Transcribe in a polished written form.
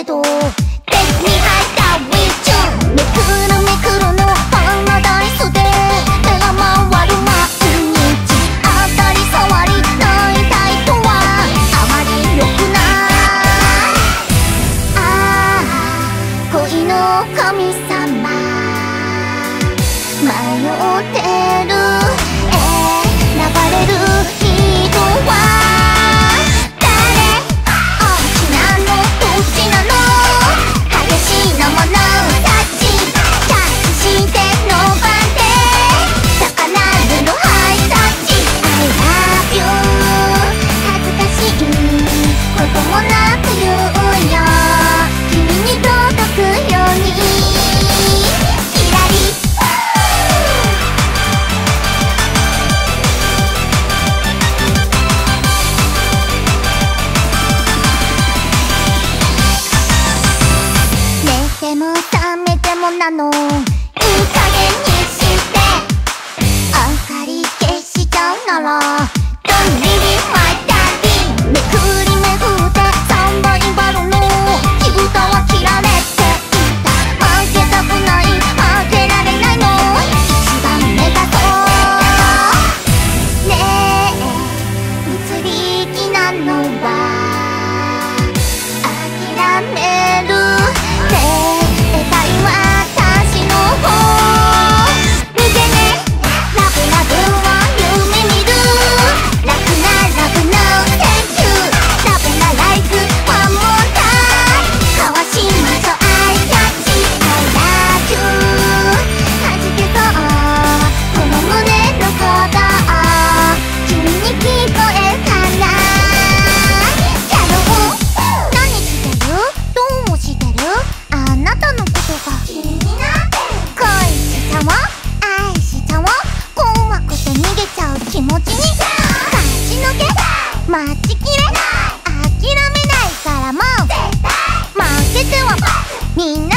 ど、手に入ったウィッチュめくるめくるのパラダイスで手が回る毎日、当たり障りないタイとはあまり良くない。ああ恋の神様迷ってる、流れる人は誰？大きなのどっちなの？激しいのものたちキャッチしての番で高鳴るのハイタッチ I love you 恥ずかしいこともなく言うよ、君に届くようにキラリ寝ても覚めてもなのいい加減にして明かり消しちゃうならどんりり巻いたりめくりめくってサンバイバルの火蓋は切られていた。負けたくない負けられないの一番目指そうねえ移り気なのは諦める冷たい私の方見てね、ラブラブを夢見る楽なラブの Thank you ラブなライフワンモータイ交わしましょうアイキャッチ I love you 弾けそうこの胸の鼓動君に聞こえたらキャロル何してる？どうもしてる？あなたのことが気になってる。恋しちゃおう愛しちゃおう怖くて逃げちゃう気持ちに勝ち抜け待ちきれ諦めないからもう負けてはみんな